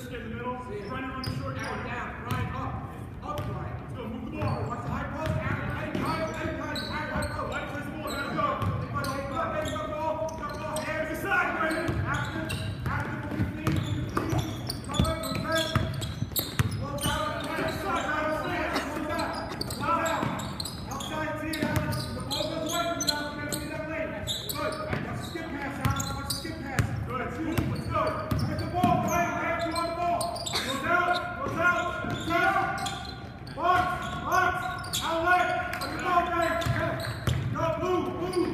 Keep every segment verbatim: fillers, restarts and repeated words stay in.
Chris, get in the middle. Brian, run the short Down, corner. down, Brian, up. Up, Brian. Let's go, move the ball. Watch the high post. Out, right, right, right, right, right, right, post. Light plays the ball, gotta go. Big ball, big ball, big ball, ball, big ball, hands. Get side, Brandon. Active, active, move your feet, move your feet. Come up, come back. Close out, close out, close out, close out. Close out. Outside, see it, Alex. The ball goes away from you, Alex. You gotta see that lane. Good. Watch the skip pass, Alex. Watch the skip pass. Good, move, let's go. Get the ball, Brian. Hands you on the ball. Goes out, goes out. Goes out. Box, box, outlet. Let the ball, Brian. Go, blue, blue.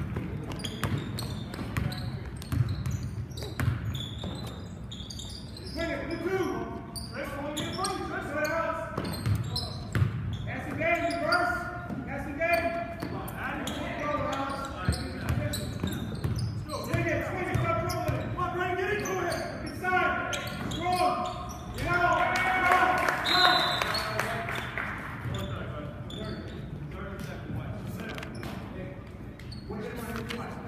Win it, blue two. Chris, hold me in front of you, Chris. Good, Alex. That's the game, reverse. That's the game. Go, Alex. Swing it, swing it, stop dribbling it. Come on, Brandon, get into it. Inside. Strong. Get out. Go, go. What do you want to do?